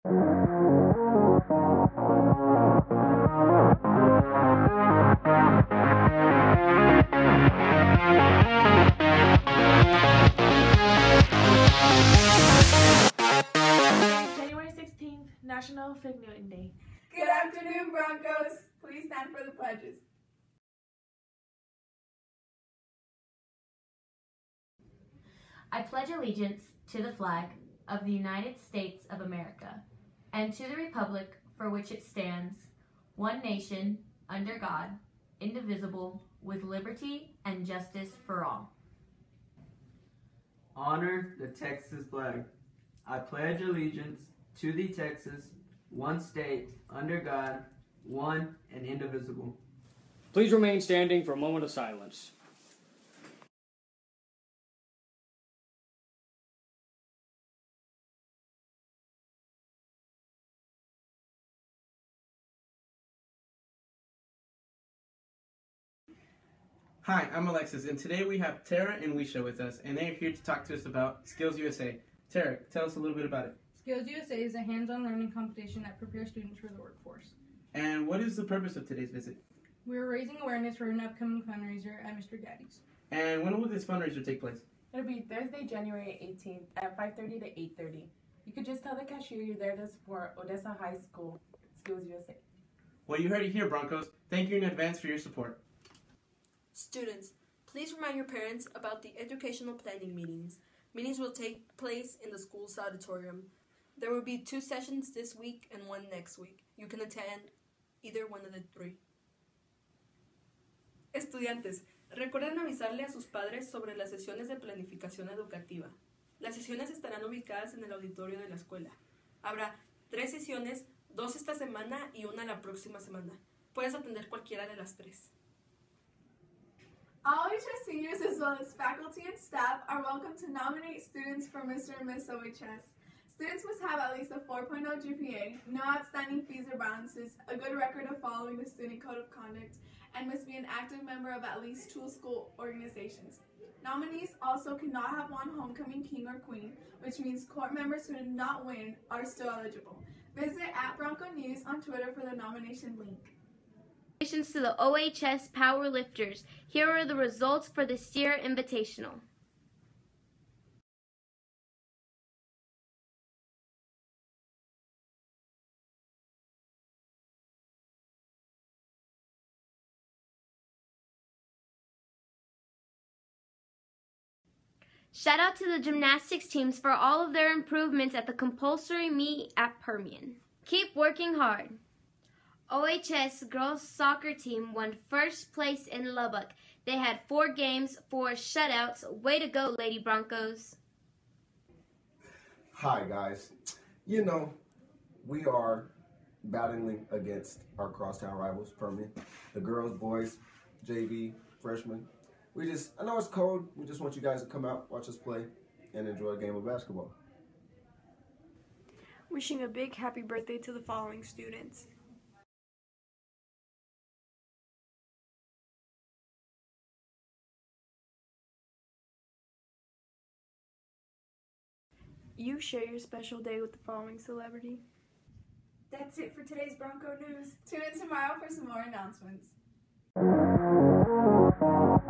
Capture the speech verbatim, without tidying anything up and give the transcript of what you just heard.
January sixteenth, National Fig Newton Day. Good afternoon, Broncos. Please stand for the pledges. I pledge allegiance to the flag of the United States of America and to the republic for which it stands, one nation, under God, indivisible, with liberty and justice for all. Honor the Texas flag. I pledge allegiance to the Texas, one state, under God, one and indivisible. Please remain standing for a moment of silence. Hi, I'm Alexis, and today we have Tara and Weisha with us, and they're here to talk to us about Skills U S A. Tara, tell us a little bit about it. Skills U S A is a hands-on learning competition that prepares students for the workforce. And what is the purpose of today's visit? We're raising awareness for an upcoming fundraiser at Mister Gaddy's. And when will this fundraiser take place? It'll be Thursday, January eighteenth at five thirty to eight thirty. You could just tell the cashier you're there to support Odessa High School, Skills U S A. Well, you heard it here, Broncos. Thank you in advance for your support. Students, please remind your parents about the educational planning meetings. Meetings will take place in the school's auditorium. There will be two sessions this week and one next week. You can attend either one of the three. Estudiantes, recuerden avisarle a sus padres sobre las sesiones de planificación educativa. Las sesiones estarán ubicadas en el auditorio de la escuela. Habrá tres sesiones, dos esta semana y una la próxima semana. Puedes atender cualquiera de las tres. O H S seniors as well as faculty and staff are welcome to nominate students for Mister and Miss O H S. Students must have at least a four point oh G P A, no outstanding fees or balances, a good record of following the student code of conduct, and must be an active member of at least two school organizations. Nominees also cannot have one homecoming king or queen, which means court members who did not win are still eligible. Visit at Bronco News on Twitter for the nomination link. Congratulations to the O H S Powerlifters. Here are the results for the Steer Invitational. Shout out to the gymnastics teams for all of their improvements at the compulsory meet at Permian. Keep working hard. O H S girls soccer team won first place in Lubbock. They had four games, four shutouts. Way to go, Lady Broncos. Hi, guys. You know, we are battling against our crosstown rivals, Permian. The girls, boys, J V, freshmen. We just, I know it's cold. We just want you guys to come out, watch us play, and enjoy a game of basketball. Wishing a big happy birthday to the following students. You share your special day with the following celebrity. That's it for today's Bronco News. Tune in tomorrow for some more announcements.